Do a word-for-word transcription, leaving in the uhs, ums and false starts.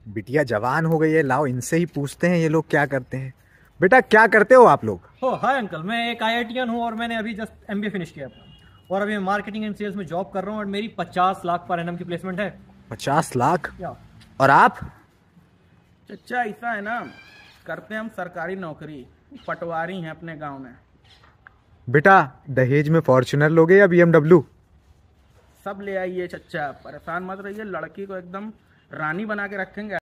बिटिया जवान हो गई है, लाओ इनसे ही पूछते हैं ये लोग क्या करते हैं। बेटा क्या करते हो आप लोग? ओ हाय अंकल, मैं एक आई आई टी एन हूँ और मैंने अभी just M B A finish किया अपना, और अभी मैं मार्केटिंग एंड सेल्स में जॉब कर रहा हूँ और मेरी पचास लाख पर एनम की प्लेसमेंट है। पचास लाख? क्या? और आप? चचा ऐसा है ना, करते हैं हम सरकारी नौकरी, पटवारी हैं अपने गांव में। बेटा दहेज में फॉर्च्यूनर लोगे या बी एम डब्ल्यू? सब ले आइए चचा, परेशान मत रहिए, लड़की को एकदम रानी बना के रखेंगे।